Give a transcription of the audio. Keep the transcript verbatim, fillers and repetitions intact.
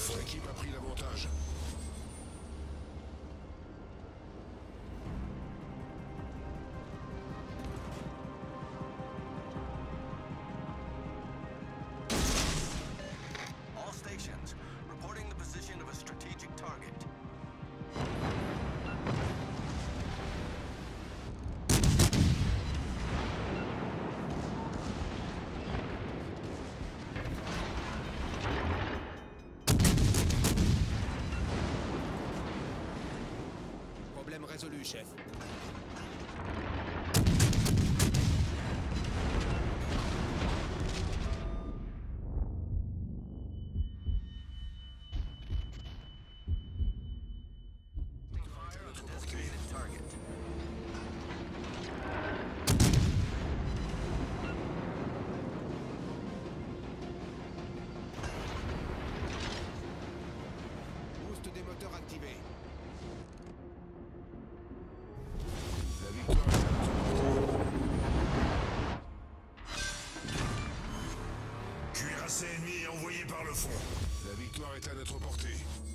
fond. Notre équipe a pris l'avantage. All stations, reporting the position of a strategic target. Problème résolu, chef. Fire on the designated target. Boost des moteurs activé. La victoire est à notre portée. Cuirassé ennemi envoyé par le fond. La victoire est à notre portée.